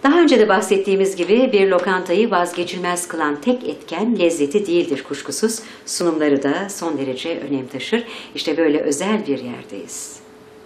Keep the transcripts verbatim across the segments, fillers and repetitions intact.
Daha önce de bahsettiğimiz gibi bir lokantayı vazgeçilmez kılan tek etken lezzeti değildir kuşkusuz. Sunumları da son derece önem taşır. İşte böyle özel bir yerdeyiz.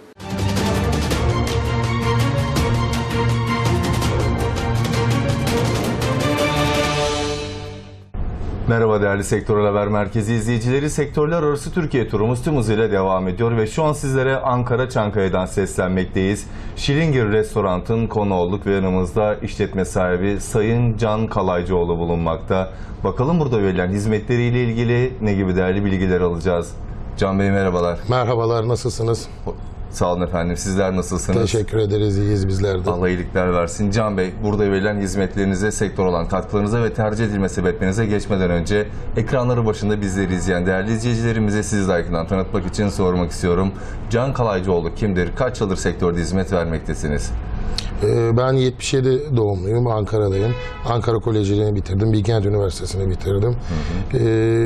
Merhaba değerli Sektör Haber Merkezi izleyicileri. Sektörler arası Türkiye turumuz tüm hızıyla devam ediyor ve şu an sizlere Ankara Çankaya'dan seslenmekteyiz. Şilingir Restorant'ın konu olduk ve yanımızda işletme sahibi Sayın Can Kalaycıoğlu bulunmakta. Bakalım burada verilen hizmetleriyle ilgili ne gibi değerli bilgiler alacağız. Can Bey merhabalar. Merhabalar, nasılsınız? Sağ olun efendim. Sizler nasılsınız? Teşekkür ederiz, iyiyiz bizler de. Allah iyilikler versin. Can Bey, burada verilen hizmetlerinize, sektör olan katkılarınıza ve tercih edilme sebeplerinize geçmeden önce ekranları başında bizleri izleyen değerli izleyicilerimize sizi yakından tanıtmak için sormak istiyorum. Can Kalaycıoğlu kimdir? Kaç yıldır sektörde hizmet vermektesiniz? Ben yetmiş yedi doğumluyum, Ankara'dayım. Ankara Koleji'ni bitirdim, Bilkent Üniversitesi'ni bitirdim. Hı hı.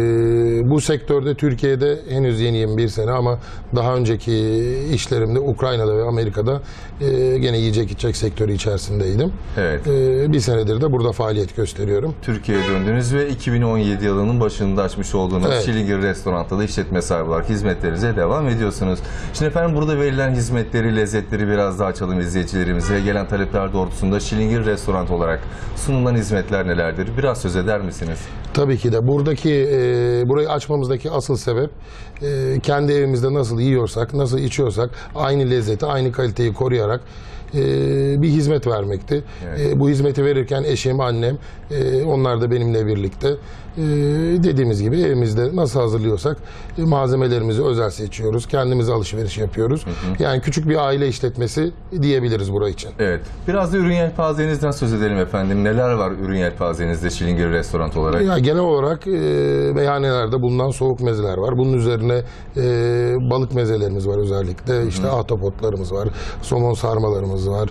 Ee, bu sektörde Türkiye'de henüz yeniyim bir sene ama daha önceki işlerimde Ukrayna'da ve Amerika'da e, gene yiyecek içecek sektörü içerisindeydim. Evet. Ee, bir senedir de burada faaliyet gösteriyorum. Türkiye'ye döndünüz ve iki bin on yedi yılının başında açmış olduğunuz evet. Şilingir Restorant'ta da işletme sahibi olarak hizmetlerinize devam ediyorsunuz. Şimdi efendim burada verilen hizmetleri, lezzetleri biraz daha açalım izleyicilerimize. Gelen talepler doğrultusunda Şilingir Restoran olarak sunulan hizmetler nelerdir? Biraz söz eder misiniz? Tabii ki de. Buradaki, e, burayı açmamızdaki asıl sebep e, kendi evimizde nasıl yiyorsak, nasıl içiyorsak aynı lezzeti, aynı kaliteyi koruyarak e, bir hizmet vermekti. Evet. E, bu hizmeti verirken eşim, annem, e, onlar da benimle birlikte e, dediğimiz gibi evimizde nasıl hazırlıyorsak e, malzemelerimizi özel seçiyoruz. Kendimiz alışveriş yapıyoruz. Hı hı. Yani küçük bir aile işletmesi diyebiliriz burası için. Evet. Biraz da ürün yelpazenizden söz edelim efendim. Neler var ürün yelpazenizde Şilingir Restoran olarak? Ya genel olarak e, meyhanelerde bulunan soğuk mezeler var. Bunun üzerine e, balık mezelerimiz var özellikle. Hı hı. İşte ahtapotlarımız var, somon sarmalarımız var,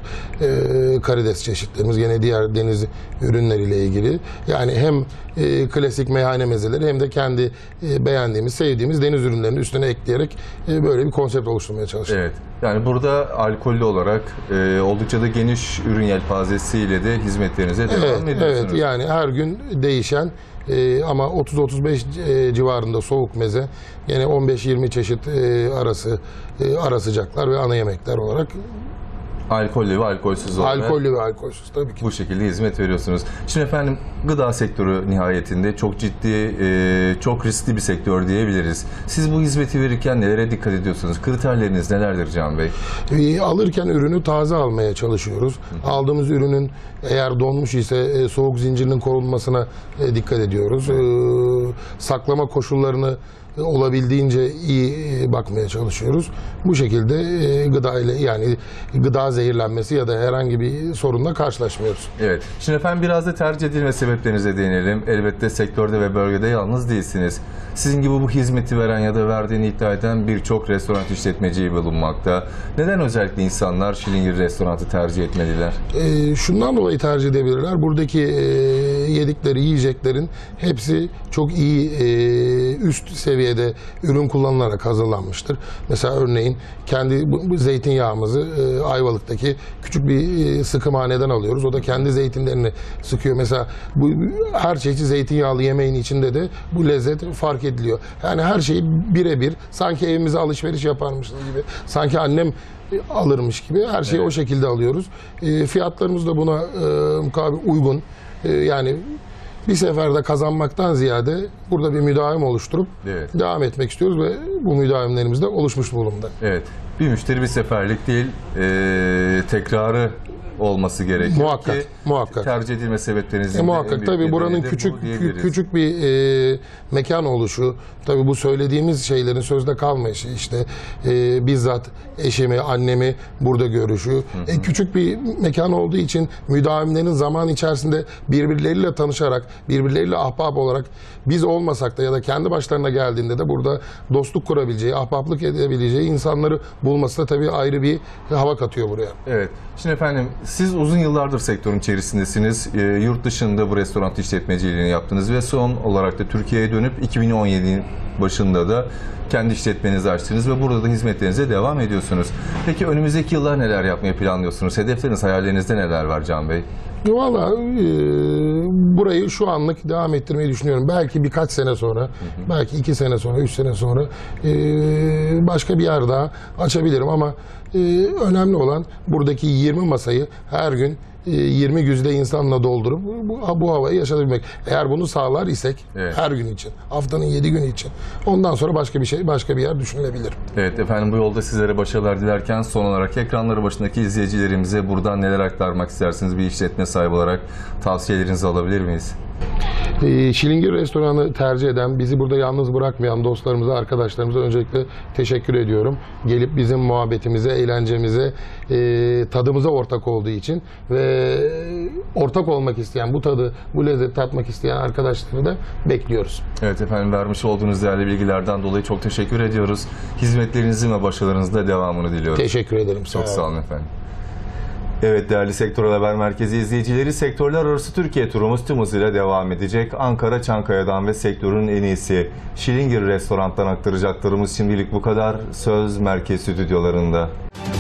e, karides çeşitlerimiz, gene diğer deniz ürünleriyle ilgili. Yani hem e, klasik meyhane mezeleri hem de kendi e, beğendiğimiz, sevdiğimiz deniz ürünlerini üstüne ekleyerek e, böyle bir konsept oluşturmaya çalışıyoruz. Evet. Yani burada alkollü olarak e, oldukça da geniş ürün yelpazesiyle de hizmetlerinize devam evet, ediyorsunuz. Evet, yani her gün değişen e, ama otuz otuz beş e, civarında soğuk meze, yine on beş yirmi çeşit e, arası e, ara sıcaklar ve ana yemekler olarak alkollü ve alkolsüz olarak alkollü ve alkolsüz tabii ki. Bu şekilde hizmet veriyorsunuz. Şimdi efendim gıda sektörü nihayetinde çok ciddi, e, çok riskli bir sektör diyebiliriz. Siz bu hizmeti verirken nelere dikkat ediyorsunuz? Kriterleriniz nelerdir Can Bey? E, alırken ürünü taze almaya çalışıyoruz. Hı. Aldığımız ürünün eğer donmuş ise e, soğuk zincirinin korunmasına e, dikkat ediyoruz. E, saklama koşullarını olabildiğince iyi bakmaya çalışıyoruz. Bu şekilde gıda ile yani gıda zehirlenmesi ya da herhangi bir sorunla karşılaşmıyoruz. Evet. Şimdi efendim biraz da tercih edilme sebeplerinize değinelim. Elbette sektörde ve bölgede yalnız değilsiniz. Sizin gibi bu hizmeti veren ya da verdiğini iddia eden birçok restoran işletmeciyi bulunmakta. Neden özellikle insanlar Şilingir Restoran'ı tercih etmeliler? E, şundan dolayı tercih edebilirler. Buradaki e, yedikleri yiyeceklerin hepsi çok iyi e, üst seviyede ürün kullanılarak hazırlanmıştır. Mesela örneğin kendi bu, bu zeytinyağımızı e, Ayvalık'taki küçük bir e, sıkımhaneden alıyoruz. O da kendi zeytinlerini sıkıyor. Mesela bu her çeşit zeytinyağlı yemeğin içinde de bu lezzet fark ediliyor. Yani her şeyi birebir sanki evimize alışveriş yaparmışız gibi, sanki annem alırmış gibi her şeyi evet. O şekilde alıyoruz. E, fiyatlarımız da buna e, mukabil uygun. E, yani bir seferde kazanmaktan ziyade burada bir müdavim oluşturup evet. devam etmek istiyoruz ve bu müdavimlerimiz de oluşmuş bulunumda. Evet. Bir müşteri bir seferlik değil, e, tekrarı olması gerekiyor muhakkak, ki muhakkak. tercih edilme sebeplerinizin e, muhakkak tabii buranın küçük bu küçük bir e, mekan oluşu, tabii bu söylediğimiz şeylerin sözde kalmayışı, işte e, bizzat eşimi, annemi burada görüşü, hı hı. E, küçük bir mekan olduğu için müdavimlerin zaman içerisinde birbirleriyle tanışarak, birbirleriyle ahbap olarak biz olmasak da ya da kendi başlarına geldiğinde de burada dostluk kurabileceği, ahbaplık edebileceği insanları bulması da tabii ayrı bir hava katıyor buraya. Evet. Şimdi efendim siz uzun yıllardır sektörün içerisindesiniz. E, yurt dışında bu restoran işletmeciliğini yaptınız ve son olarak da Türkiye'ye dönüp iki bin on yedi başında da kendi işletmenizi açtınız ve burada da hizmetlerinize devam ediyorsunuz. Peki önümüzdeki yıllar neler yapmayı planlıyorsunuz? Hedefleriniz, hayallerinizde neler var Can Bey? Valla e, burayı şu anlık devam ettirmeyi düşünüyorum. Belki birkaç sene sonra, hı hı. belki iki sene sonra, üç sene sonra e, başka bir yer daha açabilirim ama e, önemli olan buradaki yirmi masayı her gün e, yirmi güzide insanla doldurup bu, bu havayı yaşatabilmek. Eğer bunu sağlar isek evet. her gün için, haftanın yedi günü için ondan sonra başka bir şey, başka bir yer düşünülebilir. Evet efendim, bu yolda sizlere başarılar dilerken son olarak ekranları başındaki izleyicilerimize buradan neler aktarmak istersiniz? Bir işletme sahibi olarak tavsiyelerinizi alabilir miyiz? E, Şilingir Restoranı tercih eden, bizi burada yalnız bırakmayan dostlarımıza, arkadaşlarımıza öncelikle teşekkür ediyorum. Gelip bizim muhabbetimize, eğlencemize, e, tadımıza ortak olduğu için ve ortak olmak isteyen, bu tadı, bu lezzeti tatmak isteyen arkadaşları da bekliyoruz. Evet efendim, vermiş olduğunuz değerli bilgilerden dolayı çok teşekkür ediyoruz. Hizmetlerinizin ve başarılarınızda devamını diliyoruz. Teşekkür ederim. Çok sağ olun efendim. Evet değerli Sektörel Haber Merkezi izleyicileri, sektörler arası Türkiye turumuz tüm hızıyla devam edecek. Ankara Çankaya'dan ve sektörün en iyisi Şilingir Restoran'tan aktaracaklarımız şimdilik bu kadar. Söz merkez stüdyolarında.